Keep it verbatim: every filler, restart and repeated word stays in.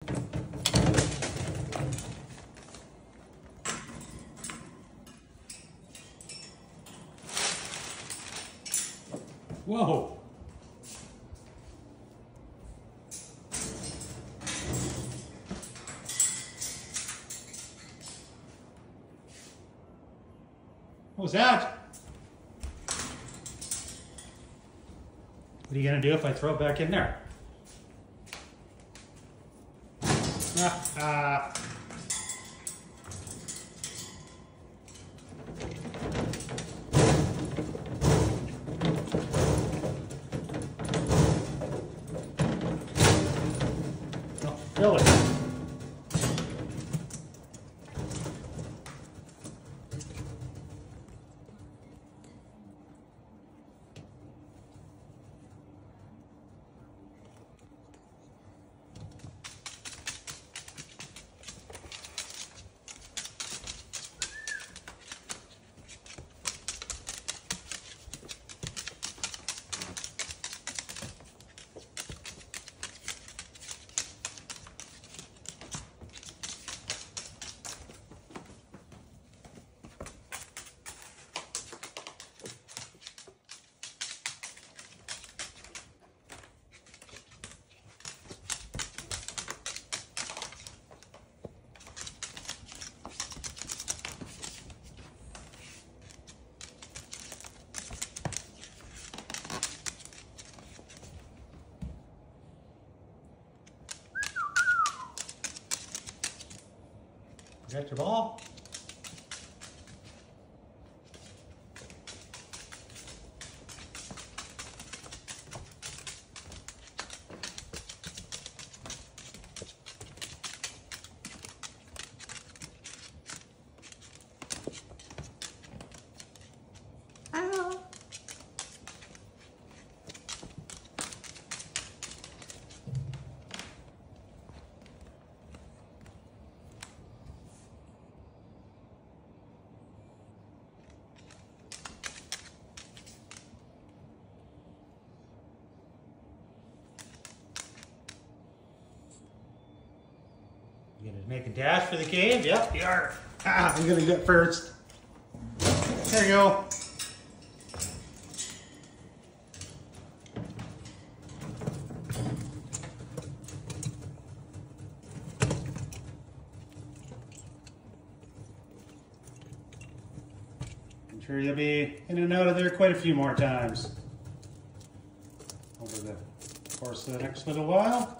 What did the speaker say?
Whoa. What was that? What are you gonna do if I throw it back in there? Ah, ah. Oh, really? Got your ball? Ow. You gonna make a dash for the cave? Yep, you are. Ah, I'm gonna get first. There you go. I'm sure you'll be in and out of there quite a few more times over the course of the next little while.